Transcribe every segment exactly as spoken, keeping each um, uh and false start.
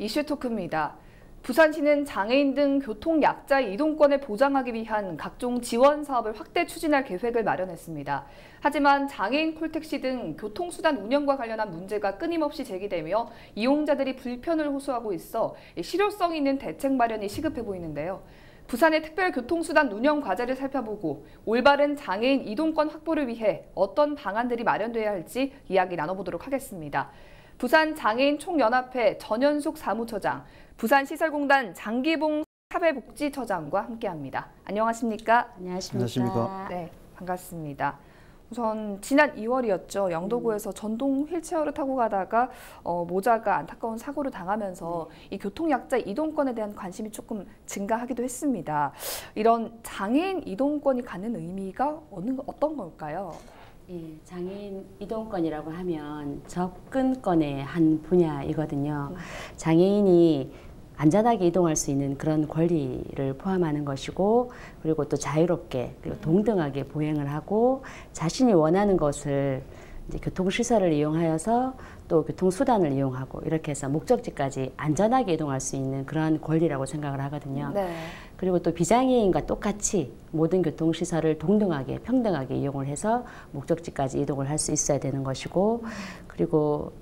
이슈 토크입니다. 부산시는 장애인 등 교통약자의 이동권을 보장하기 위한 각종 지원 사업을 확대 추진할 계획을 마련했습니다. 하지만 장애인 콜택시 등 교통수단 운영과 관련한 문제가 끊임없이 제기되며 이용자들이 불편을 호소하고 있어 실효성 있는 대책 마련이 시급해 보이는데요. 부산의 특별교통수단 운영 과제를 살펴보고 올바른 장애인 이동권 확보를 위해 어떤 방안들이 마련돼야 할지 이야기 나눠보도록 하겠습니다. 부산 장애인 총연합회 전현숙 사무처장, 부산시설공단 장기봉 사회복지처장과 함께합니다. 안녕하십니까? 안녕하십니까? 네, 반갑습니다. 우선 지난 이월이었죠. 영도구에서 음. 전동 휠체어를 타고 가다가 어, 모자가 안타까운 사고를 당하면서 네. 이 교통약자 이동권에 대한 관심이 조금 증가하기도 했습니다. 이런 장애인 이동권이 갖는 의미가 어느, 어떤 걸까요? 예, 장애인 이동권이라고 하면 접근권의 한 분야이거든요. 음. 장애인이 안전하게 이동할 수 있는 그런 권리를 포함하는 것이고, 그리고 또 자유롭게 그리고 동등하게 보행을 하고 자신이 원하는 것을 이제 교통시설을 이용하여서 또 교통수단을 이용하고 이렇게 해서 목적지까지 안전하게 이동할 수 있는 그런 권리라고 생각을 하거든요. 네. 그리고 또 비장애인과 똑같이 모든 교통시설을 동등하게 평등하게 이용을 해서 목적지까지 이동을 할 수 있어야 되는 것이고, 그리고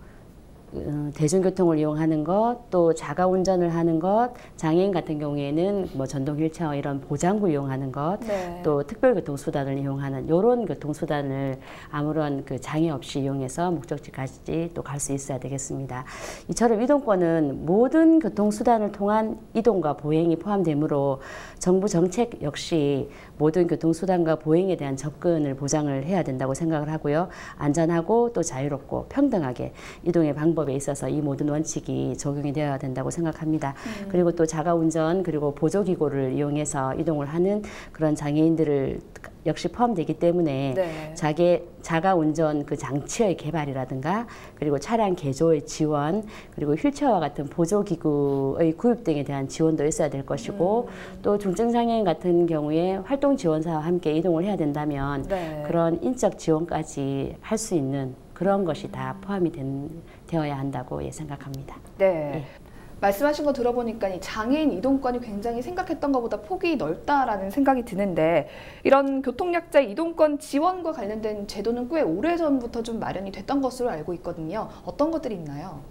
대중교통을 이용하는 것, 또 자가운전을 하는 것, 장애인 같은 경우에는 뭐 전동 휠체어 이런 보장구 이용하는 것, 네. 또 특별교통수단을 이용하는 이런 교통수단을 아무런 그 장애 없이 이용해서 목적지까지 또 갈 수 있어야 되겠습니다. 이처럼 이동권은 모든 교통수단을 통한 이동과 보행이 포함되므로 정부 정책 역시 모든 교통수단과 보행에 대한 접근을 보장을 해야 된다고 생각을 하고요. 안전하고 또 자유롭고 평등하게 이동의 방법에 있어서 이 모든 원칙이 적용이 되어야 된다고 생각합니다. 음. 그리고 또 자가운전 그리고 보조기구를 이용해서 이동을 하는 그런 장애인들을 역시 포함되기 때문에 네. 자기, 자가운전 그 장치의 개발이라든가 그리고 차량 개조의 지원 그리고 휠체어와 같은 보조기구의 구입 등에 대한 지원도 있어야 될 것이고 음. 또 중증장애인 같은 경우에 활동지원사와 함께 이동을 해야 된다면 네. 그런 인적 지원까지 할 수 있는 그런 것이 다 포함이 된, 되어야 한다고 예, 생각합니다. 네. 예. 말씀하신 거 들어보니까 이 장애인 이동권이 굉장히 생각했던 것보다 폭이 넓다라는 생각이 드는데, 이런 교통약자 이동권 지원과 관련된 제도는 꽤 오래전부터 좀 마련이 됐던 것으로 알고 있거든요. 어떤 것들이 있나요?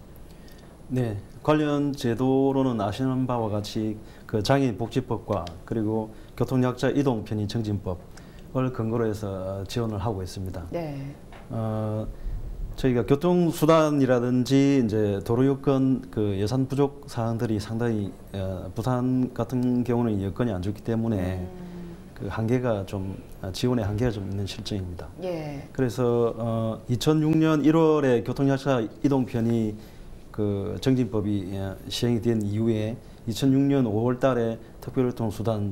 네, 관련 제도로는 아시는 바와 같이 그 장애인 복지법과 그리고 교통약자 이동 편의 증진법을 근거로 해서 지원을 하고 있습니다. 네. 어, 저희가 교통수단이라든지 이제 도로요건 그 예산 부족 사항들이 상당히 어, 부산 같은 경우는 여건이 안 좋기 때문에 음. 그 한계가 좀 지원의 한계가 좀 있는 실정입니다. 예. 그래서 어, 이천육 년 일월에 교통약자 이동 편의 그 정진법이 시행이 된 이후에 이천육 년 오월 달에 특별교통수단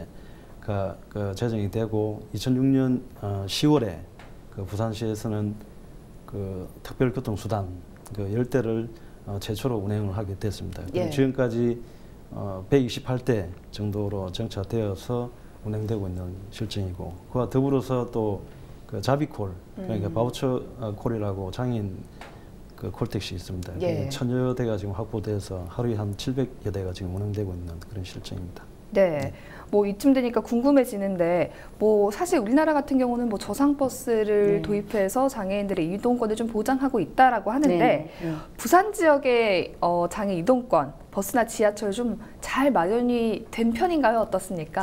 조례가 그 제정이 되고 이천육 년 어, 시월에 그 부산시에서는 그 특별교통수단 그 열 대를 어, 최초로 운행을 하게 됐습니다. 예. 지금까지 어, 백이십팔 대 정도로 정차되어서 운행되고 있는 실정이고, 그와 더불어서 또 그 자비콜, 그러니까 음. 바우처 콜이라고 장애인 그 콜택시 있습니다. 예. 천여 대가 지금 확보돼서 하루에 한 칠백여 대가 지금 운행되고 있는 그런 실정입니다. 네. 네. 뭐 이쯤 되니까 궁금해지는데, 뭐 사실 우리나라 같은 경우는 뭐 저상버스를 네. 도입해서 장애인들의 이동권을 좀 보장하고 있다라고 하는데 네. 네. 부산 지역의 어, 장애 이동권, 버스나 지하철 좀 잘 마련이 된 편인가요? 어떻습니까?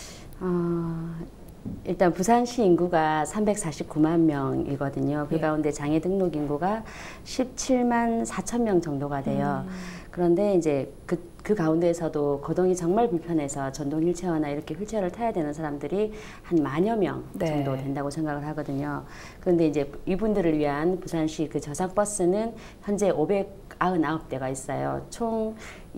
어, 일단 부산시 인구가 삼백사십구만 명이거든요. 그 네. 가운데 장애 등록 인구가 십칠만 사천 명 정도가 돼요. 음. 그런데 이제 그, 그 가운데에서도 거동이 정말 불편해서 전동 휠체어나 이렇게 휠체어를 타야 되는 사람들이 한 만여 명 네. 정도 된다고 생각을 하거든요. 그런데 이제 이분들을 위한 부산시 그 저상버스는 현재 오백구십구 대가 있어요. 총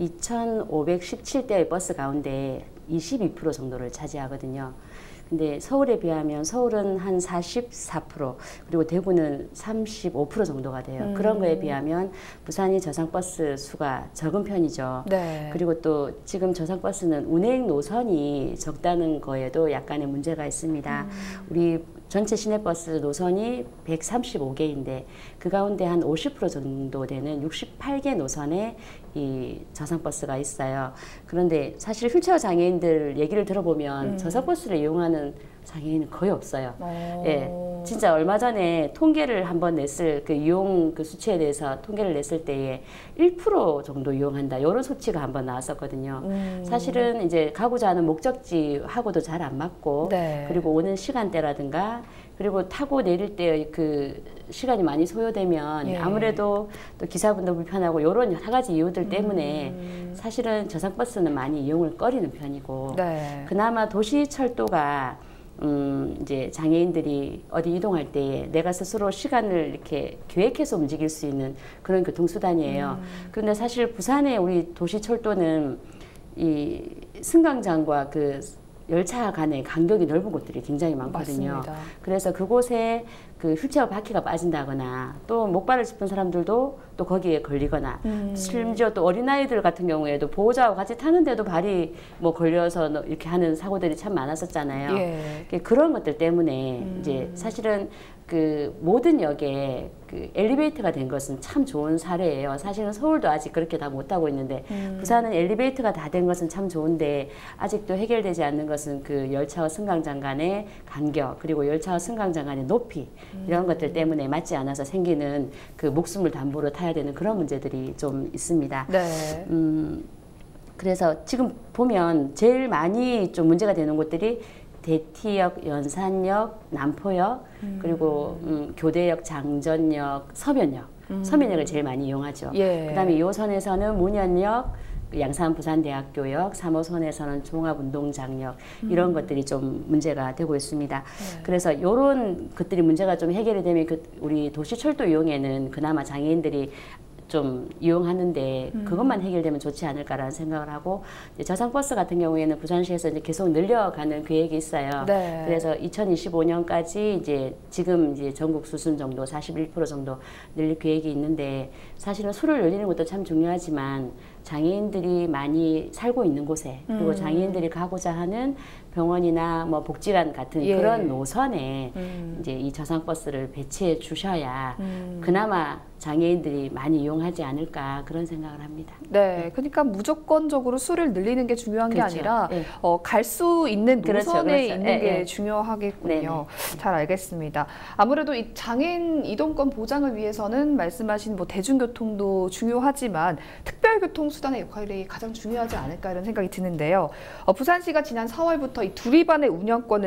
이천오백십칠 대의 버스 가운데 이십이 퍼센트 정도를 차지하거든요. 근데 서울에 비하면 서울은 한 사십사 퍼센트 그리고 대구는 삼십오 퍼센트 정도가 돼요. 음. 그런 거에 비하면 부산이 저상버스 수가 적은 편이죠. 네. 그리고 또 지금 저상버스는 운행 노선이 적다는 거에도 약간의 문제가 있습니다. 음. 우리 전체 시내버스 노선이 백삼십오 개인데 그 가운데 한 오십 퍼센트 정도 되는 육십팔 개 노선에 이 저상버스가 있어요. 그런데 사실 휠체어 장애인들 얘기를 들어보면 음. 저상버스를 이용하는 장애인은 거의 없어요. 오. 예, 진짜 얼마 전에 통계를 한번 냈을 그 이용 그 수치에 대해서 통계를 냈을 때에 일 퍼센트 정도 이용한다. 이런 수치가 한번 나왔었거든요. 음. 사실은 이제 가고자 하는 목적지하고도 잘 안 맞고 네. 그리고 오는 시간대라든가 그리고 타고 내릴 때 그 시간이 많이 소요되면 예. 아무래도 또 기사분도 불편하고 이런 여러 가지 이유들 때문에 음. 사실은 저상버스는 많이 이용을 꺼리는 편이고 네. 그나마 도시철도가 음, 이제 장애인들이 어디 이동할 때에 내가 스스로 시간을 이렇게 계획해서 움직일 수 있는 그런 교통수단이에요. 음. 그런데 사실 부산의 우리 도시철도는 이 승강장과 그 열차 간의 간격이 넓은 곳들이 굉장히 많거든요. 맞습니다. 그래서 그곳에 그 휠체어 바퀴가 빠진다거나 또 목발을 짚은 사람들도 또 거기에 걸리거나 음. 심지어 또 어린아이들 같은 경우에도 보호자와 같이 타는데도 발이 뭐 걸려서 이렇게 하는 사고들이 참 많았었잖아요. 예. 그런 것들 때문에 음. 이제 사실은 그 모든 역에 그 엘리베이터가 된 것은 참 좋은 사례예요. 사실은 서울도 아직 그렇게 다 못하고 있는데 음. 부산은 엘리베이터가 다 된 것은 참 좋은데 아직도 해결되지 않는 것은 그 열차와 승강장 간의 간격 그리고 열차와 승강장 간의 높이 음. 이런 것들 때문에 맞지 않아서 생기는 그 목숨을 담보로 타야 되는 그런 문제들이 좀 있습니다. 네. 음, 그래서 지금 보면 제일 많이 좀 문제가 되는 곳들이 대티역, 연산역, 남포역, 음. 그리고 음, 교대역, 장전역, 서면역. 음. 서면역을 제일 많이 이용하죠. 예. 그다음에 이 호선에서는 문현역, 양산 부산대학교역, 삼 호선에서는 종합운동장역 음. 이런 것들이 좀 문제가 되고 있습니다. 네. 그래서 이런 것들이 문제가 좀 해결이 되면 그 우리 도시철도 이용에는 그나마 장애인들이 좀 이용하는데 음. 그것만 해결되면 좋지 않을까라는 생각을 하고 저상버스 같은 경우에는 부산시에서 이제 계속 늘려가는 계획이 있어요. 네. 그래서 이천이십오 년까지 이제 지금 이제 전국 수준 정도 사십일 퍼센트 정도 늘릴 계획이 있는데 사실은 수를 늘리는 것도 참 중요하지만 장애인들이 많이 살고 있는 곳에 그리고 음. 장애인들이 가고자 하는 병원이나 뭐 복지관 같은 예. 그런 노선에 음. 이제 이 저상버스를 배치해 주셔야 음. 그나마 장애인들이 많이 이용하지 않을까 그런 생각을 합니다. 네, 그러니까 무조건적으로 수를 늘리는 게 중요한 그렇죠. 게 아니라 네. 어, 갈 수 있는 노선에 그렇죠, 그렇죠. 있는 네, 게 네. 중요하겠군요. 네네. 잘 알겠습니다. 아무래도 이 장애인 이동권 보장을 위해서는 말씀하신 뭐 대중교통도 중요하지만 특별교통 수단의 역할이 가장 중요하지 않을까 이런 생각이 드는데요. 어, 부산시가 지난 사월부터 이 두리반의 운영권을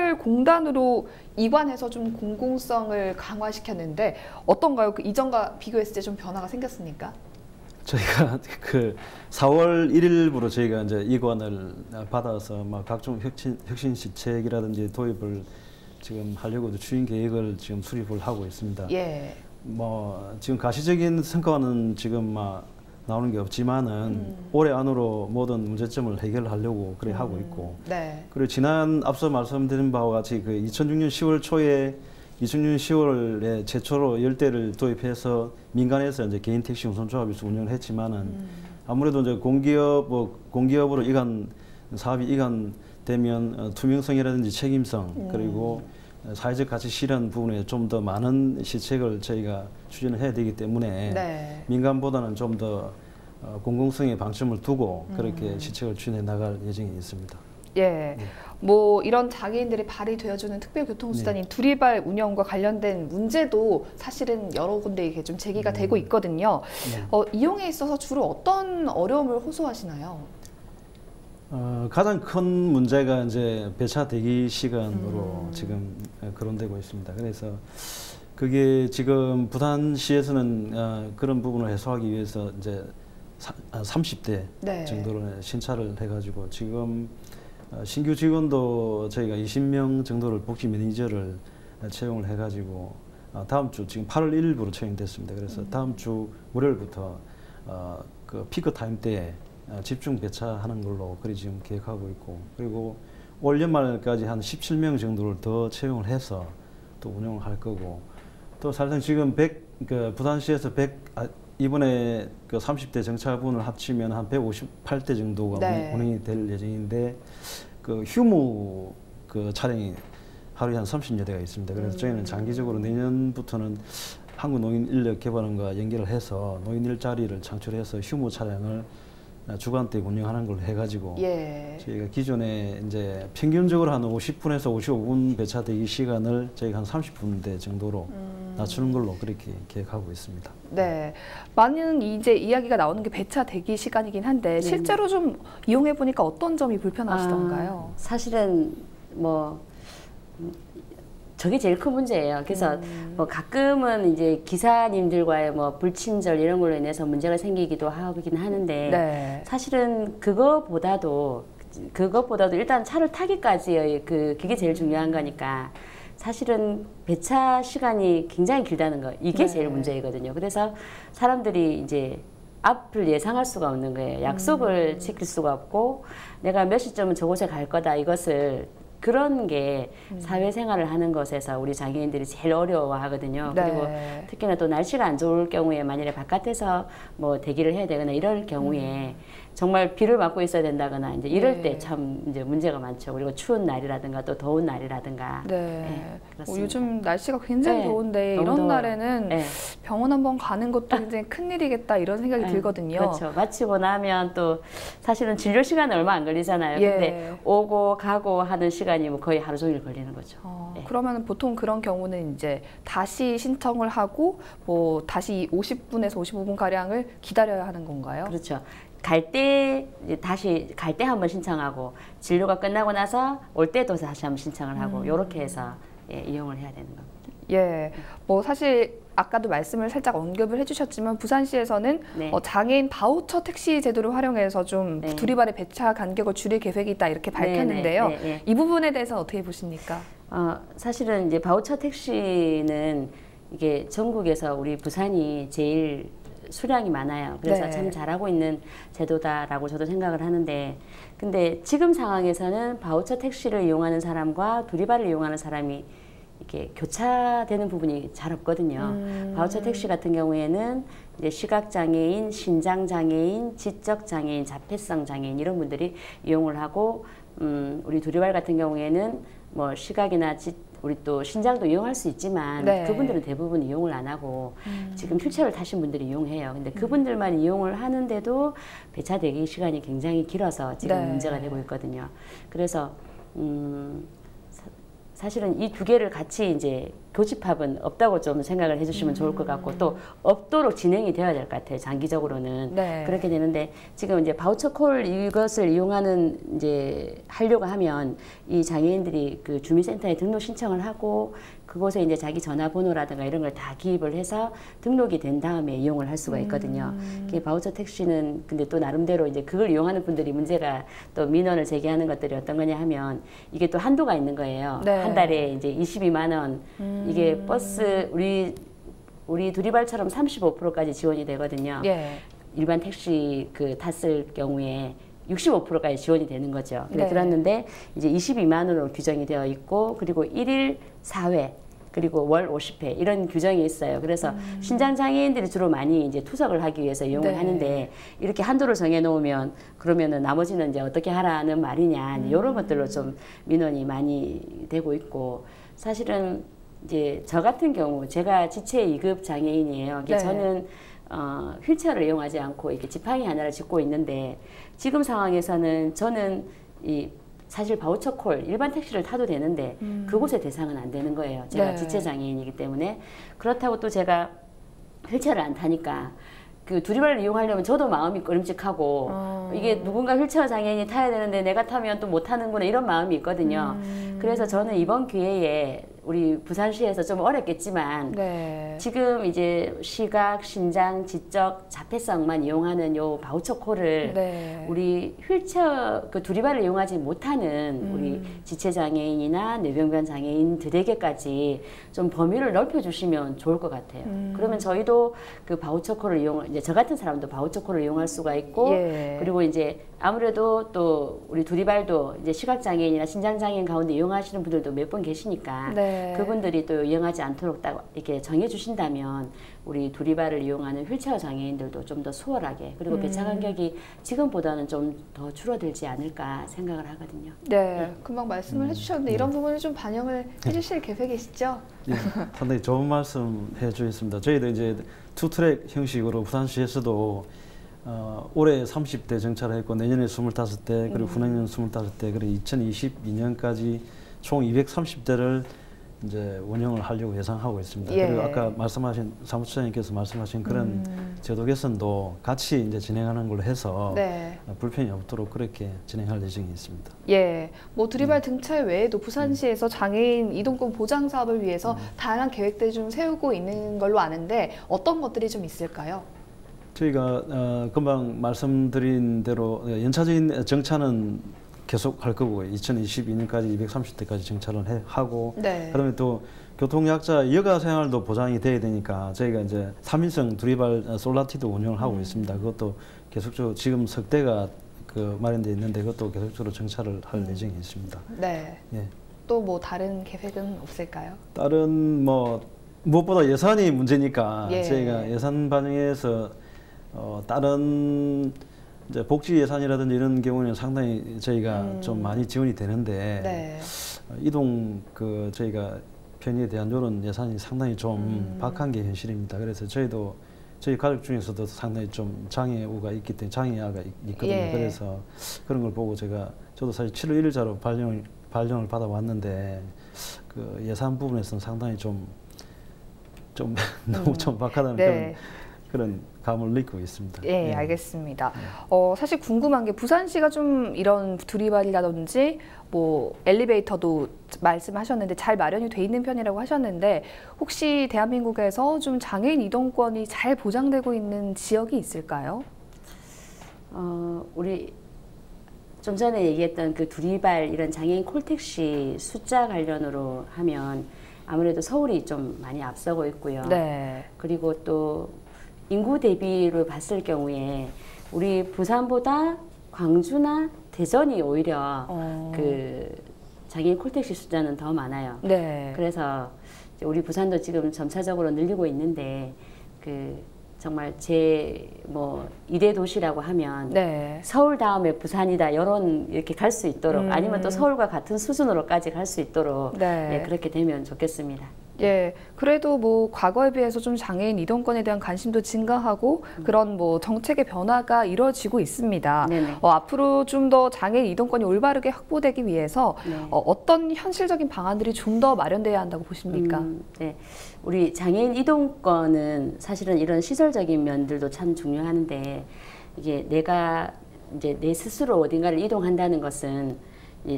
시설공단으로 이관해서 좀 공공성을 강화시켰는데 어떤가요? 그 이전과 비교했을 때 좀 변화가 생겼습니까? 저희가 그 사월 일일부로 저희가 이제 이관을 받아서 막 각종 혁신, 혁신 시책이라든지 도입을 지금 하려고 추진 계획을 지금 수립을 하고 있습니다. 예. 뭐 지금 가시적인 성과는 지금 막 나오는 게 없지만은 음. 올해 안으로 모든 문제점을 해결하려고 그래 음. 하고 있고. 네. 그리고 지난 앞서 말씀드린 바와 같이 그 이천육 년 시월 초에 이천육 년 시월에 최초로 열대를 도입해서 민간에서 이제 개인 택시 운송조합에서 운영을 했지만은 음. 아무래도 이제 공기업 뭐 공기업으로 이관 사업이 이관되면 어, 투명성이라든지 책임성 음. 그리고 사회적 가치 실현 부분에 좀 더 많은 시책을 저희가 추진을 해야 되기 때문에 네. 민간보다는 좀 더 어, 공공성에 방점을 두고 그렇게 음. 시책을 추진해 나갈 예정이 있습니다. 예, 네. 뭐 이런 장애인들이 발이 되어주는 특별교통수단인 네. 두리발 운영과 관련된 문제도 사실은 여러 군데 이게 좀 제기가 음. 되고 있거든요. 네. 어, 이용에 있어서 주로 어떤 어려움을 호소하시나요? 어, 가장 큰 문제가 이제 배차 대기 시간으로 음. 지금 거론되고 있습니다. 그래서 그게 지금 부산시에서는 어, 그런 부분을 해소하기 위해서 이제 사, 아, 삼십 대 네. 정도로 신차를 해가지고 지금 어, 신규 직원도 저희가 이십 명 정도를 복지 매니저를 채용을 해가지고 어, 다음 주 지금 팔월 일일부로 채용됐습니다. 그래서 음. 다음 주 월요일부터 어, 그 피크 타임 때에 집중 배차하는 걸로 그리 지금 계획하고 있고 그리고 올 연말까지 한 십칠 명 정도를 더 채용을 해서 또 운영을 할 거고 또 사실상 지금 백, 그 부산시에서 백, 아, 이번에 그 삼십 대 정차분을 합치면 한 백오십팔 대 정도가 네. 운행이 될 예정인데 그 휴무 그 차량이 하루에 한 삼십여 대가 있습니다. 그래서 음. 저희는 장기적으로 내년부터는 한국노인인력개발원과 연결을 해서 노인 일자리를 창출해서 휴무 차량을 주간대 운영하는 걸 해가지고 예. 저희가 기존에 이제 평균적으로 한 오십 분에서 오십오 분 배차 대기 시간을 저희가 한 삼십 분대 정도로 음. 낮추는 걸로 그렇게 계획하고 있습니다. 네, 많은 이제 이야기가 나오는 게 배차 대기 시간이긴 한데 네. 실제로 좀 이용해 보니까 어떤 점이 불편하시던가요? 아, 사실은 뭐 저게 제일 큰 문제예요. 그래서 음. 뭐 가끔은 이제 기사님들과의 뭐 불친절 이런 걸로 인해서 문제가 생기기도 하긴 하는데 네. 사실은 그거보다도 그것보다도 일단 차를 타기까지의 그 그게 제일 중요한 거니까 사실은 배차 시간이 굉장히 길다는 거 이게 네. 제일 문제이거든요. 그래서 사람들이 이제 앞을 예상할 수가 없는 거예요. 약속을 음. 지킬 수가 없고 내가 몇 시쯤은 저곳에 갈 거다 이것을 그런 게 음. 사회생활을 하는 것에서 우리 장애인들이 제일 어려워하거든요. 네. 그리고 특히나 또 날씨가 안 좋을 경우에 만일에 바깥에서 뭐 대기를 해야 되거나 이럴 경우에 음. 정말 비를 맞고 있어야 된다거나 이제 이럴 네. 때 참 이제 문제가 많죠. 그리고 추운 날이라든가 또 더운 날이라든가. 네. 네 어, 요즘 날씨가 굉장히 네. 더운데 이런 더워요. 날에는 네. 병원 한번 가는 것도 굉장히 큰일이겠다 이런 생각이 네. 들거든요. 그렇죠. 마치고 나면 또 사실은 진료 시간은 얼마 안 걸리잖아요. 예. 근데 오고 가고 하는 시간이 뭐 거의 하루 종일 걸리는 거죠. 어, 네. 그러면 보통 그런 경우는 이제 다시 신청을 하고 뭐 다시 오십 분에서 오십오 분 가량을 기다려야 하는 건가요? 그렇죠. 갈 때 다시 갈 때 한번 신청하고 진료가 끝나고 나서 올 때도 다시 한번 신청을 하고 이렇게 음. 해서 예, 이용을 해야 되는 겁니다. 예, 뭐 사실 아까도 말씀을 살짝 언급을 해주셨지만 부산시에서는 네. 어, 장애인 바우처 택시 제도를 활용해서 좀 네. 두리발의 배차 간격을 줄일 계획이 있다 이렇게 밝혔는데요. 네, 네, 네, 네. 이 부분에 대해서는 어떻게 보십니까? 어, 사실은 이제 바우처 택시는 이게 전국에서 우리 부산이 제일 수량이 많아요. 그래서 네. 참 잘하고 있는 제도다라고 저도 생각을 하는데 근데 지금 상황에서는 바우처 택시를 이용하는 사람과 두리발을 이용하는 사람이 이렇게 교차되는 부분이 잘 없거든요. 음. 바우처 택시 같은 경우에는 이제 시각장애인, 신장장애인, 지적장애인, 자폐성 장애인 이런 분들이 이용을 하고 음, 우리 두리발 같은 경우에는 뭐 시각이나 지, 우리 또 신장도 이용할 수 있지만 네. 그분들은 대부분 이용을 안 하고 음. 지금 휠체어를 타신 분들이 이용해요. 근데 그분들만 음. 이용을 하는데도 배차 대기 시간이 굉장히 길어서 지금 네. 문제가 되고 있거든요. 그래서 음, 사, 사실은 이 두 개를 같이 이제 교집합은 없다고 좀 생각을 해주시면 음. 좋을 것 같고 또 없도록 진행이 되어야 될 것 같아요. 장기적으로는 네. 그렇게 되는데 지금 이제 바우처 콜 이것을 이용하는 이제 하려고 하면 이 장애인들이 그 주민센터에 등록 신청을 하고 그곳에 이제 자기 전화번호라든가 이런 걸 다 기입을 해서 등록이 된 다음에 이용을 할 수가 있거든요. 음. 그 바우처 택시는 근데 또 나름대로 이제 그걸 이용하는 분들이 문제가 또 민원을 제기하는 것들이 어떤 거냐 하면 이게 또 한도가 있는 거예요. 네. 한 달에 이제 이십이만 원 음. 이게 버스 우리 우리 두리발처럼 삼십오 퍼센트까지 지원이 되거든요. 예. 일반 택시 그 탔을 경우에 육십오 퍼센트까지 지원이 되는 거죠. 근데 네. 그랬는데 이제 이십이만 원으로 규정이 되어 있고 그리고 일일 사 회 그리고 월 오십 회 이런 규정이 있어요. 그래서 음. 신장 장애인들이 주로 많이 이제 투석을 하기 위해서 이용을 네. 하는데 이렇게 한도를 정해 놓으면 그러면은 나머지는 이제 어떻게 하라는 말이냐 음. 이런 것들로 좀 민원이 많이 되고 있고 사실은 이제 저 같은 경우 제가 지체 이 급 장애인이에요. 네. 저는 어, 휠체어를 이용하지 않고 이렇게 지팡이 하나를 짚고 있는데 지금 상황에서는 저는 이 사실 바우처 콜 일반 택시를 타도 되는데 음. 그곳의 대상은 안 되는 거예요. 제가 네. 지체 장애인이기 때문에 그렇다고 또 제가 휠체어를 안 타니까 그 두리발을 이용하려면 저도 마음이 꺼림칙하고 어. 이게 누군가 휠체어 장애인이 타야 되는데 내가 타면 또 못 타는구나 이런 마음이 있거든요. 음. 그래서 저는 이번 기회에 우리 부산시에서 좀 어렵겠지만 네. 지금 이제 시각, 신장, 지적, 자폐성만 이용하는 요 바우처 콜을 네. 우리 휠체어 그 두리발을 이용하지 못하는 음. 우리 지체장애인이나 뇌병변 장애인들에게까지 좀 범위를 넓혀주시면 좋을 것 같아요. 음. 그러면 저희도 그 바우처 콜을 이용 이제 저 같은 사람도 바우처 콜을 이용할 수가 있고 예. 그리고 이제 아무래도 또 우리 두리발도 이제 시각장애인이나 신장장애인 가운데 이용하시는 분들도 몇 분 계시니까 네. 네. 그분들이 또 이용하지 않도록 딱 이렇게 정해 주신다면 우리 두리발을 이용하는 휠체어 장애인들도 좀 더 수월하게 그리고 음. 배차 간격이 지금보다는 좀 더 줄어들지 않을까 생각을 하거든요. 네, 네. 금방 말씀을 음. 해주셨는데 네. 이런 부분을 좀 반영을 해주실 계획이시죠? 예, 상당히 좋은 말씀 해주셨습니다. 저희도 이제 투트랙 형식으로 부산시에서도 어, 올해 삼십 대 정차를 했고 내년에 스물다섯 대 그리고 음. 후내년 스물다섯 대 그리고 이천이십이 년까지 총 이백삼십 대를 이제 운영을 하려고 예상하고 있습니다. 예. 그리고 아까 말씀하신 사무처장님께서 말씀하신 그런 음. 제도 개선도 같이 이제 진행하는 걸로 해서 네. 불편이 없도록 그렇게 진행할 예정이 있습니다. 예, 뭐 두리발 음. 등차 외에도 부산시에서 장애인 이동권 보장 사업을 위해서 음. 다양한 계획들을 좀 세우고 있는 걸로 아는데 어떤 것들이 좀 있을까요? 저희가 어, 금방 말씀드린 대로 연차적인 정차는 계속 할 거고 이천이십이 년까지 이백삼십 대까지 정차를 해, 하고 네. 그다음에 또 교통약자 여가 생활도 보장이 돼야 되니까 저희가 이제 삼 인승 두리발 솔라티도 운영을 하고 음. 있습니다. 그것도 계속적으로 지금 석 대가 그 마련되어 있는데 그것도 계속적으로 정차를 할 음. 예정이 있습니다. 네. 예. 또 뭐 다른 계획은 없을까요? 다른 뭐 무엇보다 예산이 문제니까 예. 저희가 예산 반영해서 어, 다른 이제 복지 예산이라든지 이런 경우는 상당히 저희가 음. 좀 많이 지원이 되는데 네. 이동 그 저희가 편의에 대한 이런 예산이 상당히 좀 음. 박한 게 현실입니다. 그래서 저희도 저희 가족 중에서도 상당히 좀 장애우가 있기 때문에 장애아가 있거든요. 예. 그래서 그런 걸 보고 제가 저도 사실 칠월 일일자로 발령 발령을 받아왔는데 그 예산 부분에서는 상당히 좀 좀 음. 너무 좀 박하다는 네. 그런. 그런 감을 느끼고 있습니다. 예, 네. 알겠습니다. 네. 어, 사실 궁금한 게 부산시가 좀 이런 두리발이라든지 뭐 엘리베이터도 말씀하셨는데 잘 마련이 돼 있는 편이라고 하셨는데 혹시 대한민국에서 좀 장애인 이동권이 잘 보장되고 있는 지역이 있을까요? 어, 우리 좀 전에 얘기했던 그 두리발 이런 장애인 콜택시 숫자 관련으로 하면 아무래도 서울이 좀 많이 앞서고 있고요. 네. 그리고 또 인구 대비를 봤을 경우에 우리 부산보다 광주나 대전이 오히려 어. 그 장애인 콜택시 숫자는 더 많아요. 네. 그래서 우리 부산도 지금 점차적으로 늘리고 있는데 그 정말 제 뭐 이대 도시라고 하면 네. 서울 다음에 부산이다 이런 이렇게 갈 수 있도록 음. 아니면 또 서울과 같은 수준으로까지 갈 수 있도록 네. 예, 그렇게 되면 좋겠습니다. 예, 그래도 뭐 과거에 비해서 좀 장애인 이동권에 대한 관심도 증가하고 음. 그런 뭐 정책의 변화가 이루어지고 있습니다. 어, 앞으로 좀 더 장애인 이동권이 올바르게 확보되기 위해서 네. 어, 어떤 현실적인 방안들이 좀 더 마련돼야 한다고 보십니까? 음, 네, 우리 장애인 이동권은 사실은 이런 시설적인 면들도 참 중요한데 이게 내가 이제 내 스스로 어딘가를 이동한다는 것은 이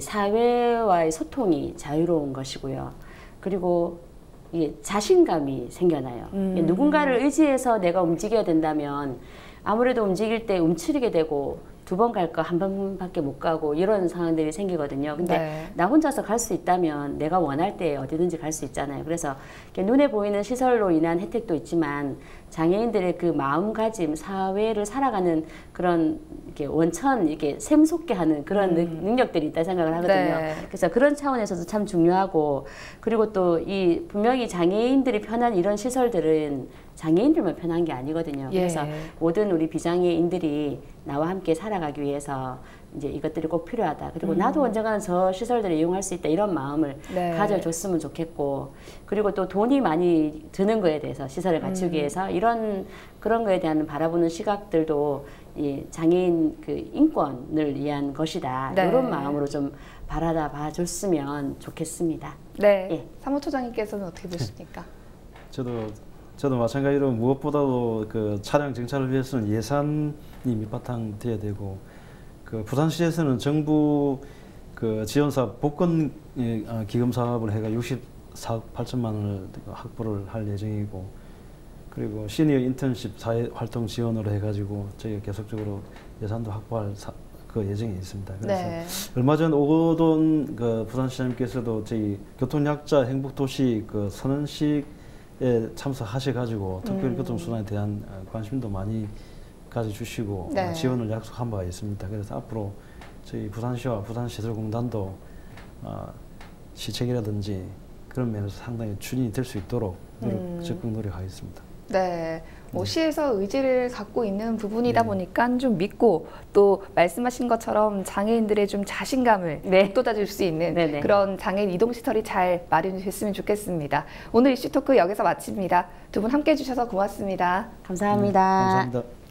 사회와의 소통이 자유로운 것이고요. 그리고 이게 자신감이 생겨나요. 음. 누군가를 의지해서 내가 움직여야 된다면 아무래도 움직일 때 움츠리게 되고 두 번 갈 거 한 번밖에 못 가고 이런 상황들이 생기거든요. 근데 네. 나 혼자서 갈 수 있다면 내가 원할 때 어디든지 갈 수 있잖아요. 그래서 눈에 보이는 시설로 인한 혜택도 있지만 장애인들의 그 마음가짐, 사회를 살아가는 그런 이렇게 원천 이렇게 샘솟게 하는 그런 음. 능력들이 있다 생각을 하거든요. 네. 그래서 그런 차원에서도 참 중요하고 그리고 또 이 분명히 장애인들이 편한 이런 시설들은 장애인들만 편한 게 아니거든요. 예. 그래서 모든 우리 비장애인들이 나와 함께 살아가기 위해서 이제 이것들이 꼭 필요하다. 그리고 음. 나도 언젠가는 저 시설들을 이용할 수 있다. 이런 마음을 네. 가져줬으면 좋겠고 그리고 또 돈이 많이 드는 거에 대해서 시설을 갖추기 음. 위해서 이런 그런 거에 대한 바라보는 시각들도 이 장애인 그 인권을 위한 것이다. 네. 이런 마음으로 좀 바라다 봐줬으면 좋겠습니다. 네. 예. 사무처장님께서는 어떻게 보십니까? 저도 저도 마찬가지로 무엇보다도 그 차량 정차를 위해서는 예산이 밑바탕 돼야 되고 그 부산시에서는 정부 그 지원사업 복권 기금 사업을 해가 육십사억 팔천만 원을 확보를 할 예정이고 그리고 시니어 인턴십 사회 활동 지원으로 해가지고 저희가 계속적으로 예산도 확보할 사, 그 예정이 있습니다. 그래서 네. 얼마 전 오거돈 그 부산시장님께서도 저희 교통약자 행복도시 그 선언식 에 참석하셔가지고 특별교통수단에 대한 관심도 많이 가져주시고 네. 지원을 약속한 바가 있습니다. 그래서 앞으로 저희 부산시와 부산시설공단도 어, 시책이라든지 그런 면에서 상당히 추진이 될 수 있도록 노력, 음. 적극 노력하겠습니다. 네. 뭐 시에서 의지를 갖고 있는 부분이다 네. 보니까 좀 믿고 또 말씀하신 것처럼 장애인들의 좀 자신감을 네. 돋아줄 수 있는 네네. 그런 장애인 이동시설이 잘 마련이 됐으면 좋겠습니다. 오늘 이슈토크 여기서 마칩니다. 두 분 함께해 주셔서 고맙습니다. 감사합니다. 네, 감사합니다.